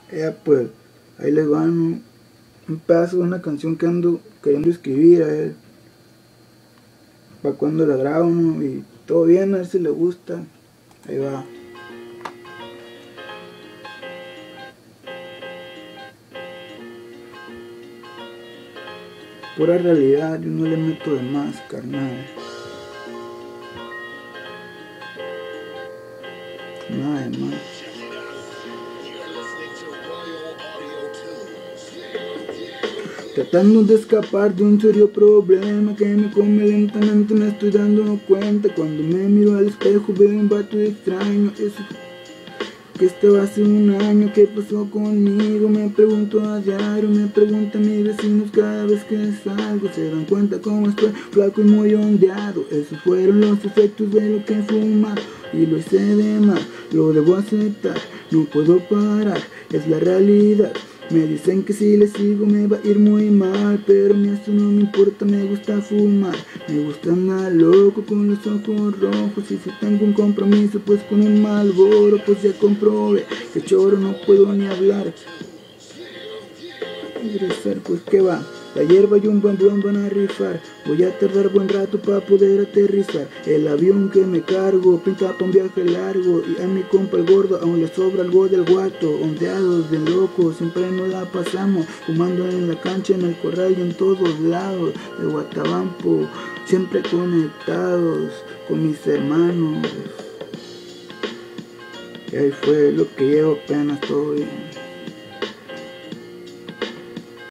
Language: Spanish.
Pues ahí les van un pedazo de una canción que ando queriendo escribir a él, para cuando la grabo, ¿no? Y todo bien, a ver si le gusta. Ahí va. Pura realidad, yo no le meto de más, carnal. Nada de más. Tratando de escapar de un serio problema que me come lentamente, me estoy dando cuenta. Cuando me miro al espejo veo un vato extraño. Eso que estaba hace un año, ¿qué pasó conmigo? Me pregunto a diario, me preguntan mis vecinos cada vez que salgo. Se dan cuenta cómo estoy flaco y muy ondeado. Esos fueron los efectos de lo que fuma y lo hice de más, lo debo aceptar, no puedo parar, es la realidad. Me dicen que si le sigo me va a ir muy mal, pero a mí eso no me importa, me gusta fumar. Me gusta andar loco con los ojos rojos, y si tengo un compromiso pues con un Marlboro, pues ya comprobé que choro no puedo ni hablar. Regresar, pues que va, la hierba y un buen blon van a rifar. Voy a tardar buen rato para poder aterrizar. El avión que me cargo pinta para un viaje largo, y a mi compa el gordo aún le sobra algo del guato. Ondeados de locos, siempre nos la pasamos fumando en la cancha, en el corral y en todos lados de Guatabampo, siempre conectados con mis hermanos. Y ahí fue lo que llevo apenas, todo bien.